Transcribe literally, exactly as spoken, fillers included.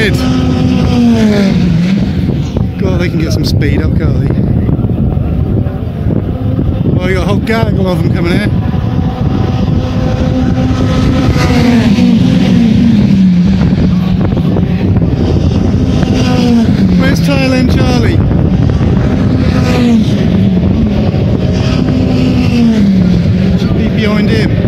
quid. God, they can get some speed up, can't they? Well, you got a whole gaggle of them coming here. Where's Thailand Charlie? Should be behind him.